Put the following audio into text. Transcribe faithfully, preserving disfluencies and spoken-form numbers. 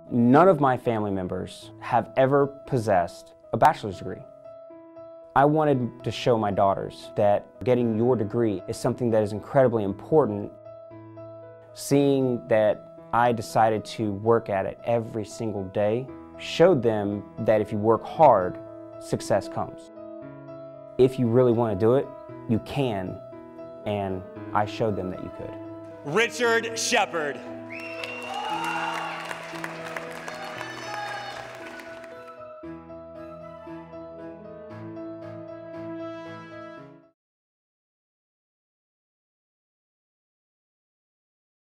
None of my family members have ever possessed a bachelor's degree. I wanted to show my daughters that getting your degree is something that is incredibly important. Seeing that I decided to work at it every single day showed them that if you work hard, success comes. If you really want to do it, you can, and I showed them that you could. Richard Shepard.